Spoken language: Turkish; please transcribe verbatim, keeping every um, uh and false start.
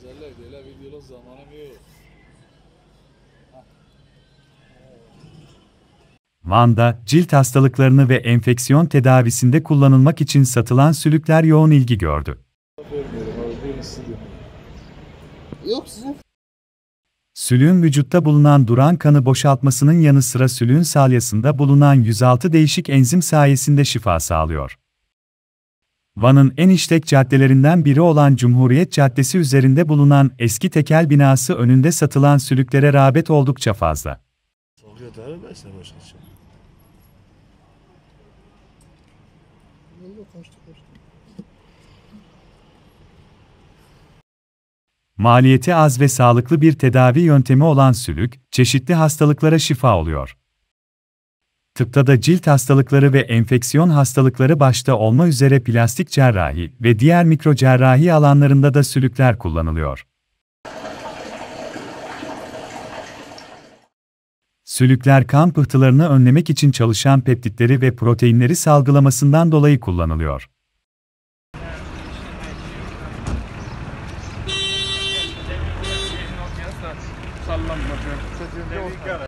Özellikle böyle videoluk zamanım yok. Van'da, cilt hastalıklarını ve enfeksiyon tedavisinde kullanılmak için satılan sülükler yoğun ilgi gördü. Vermiyorum abi, buyurun siz de. Yok sizin. Sülüğün vücutta bulunan duran kanı boşaltmasının yanı sıra sülüğün salyasında bulunan yüz altı değişik enzim sayesinde şifa sağlıyor. Van'ın en işlek caddelerinden biri olan Cumhuriyet Caddesi üzerinde bulunan eski tekel binası önünde satılan sülüklere rağbet oldukça fazla. Soruyor da ben sana başka şey. Maliyeti az ve sağlıklı bir tedavi yöntemi olan sülük, çeşitli hastalıklara şifa oluyor. Tıpta da cilt hastalıkları ve enfeksiyon hastalıkları başta olma üzere plastik cerrahi ve diğer mikro cerrahi alanlarında da sülükler kullanılıyor. Sülükler kan pıhtılarını önlemek için çalışan peptitleri ve proteinleri salgılamasından dolayı kullanılıyor. Sallanma.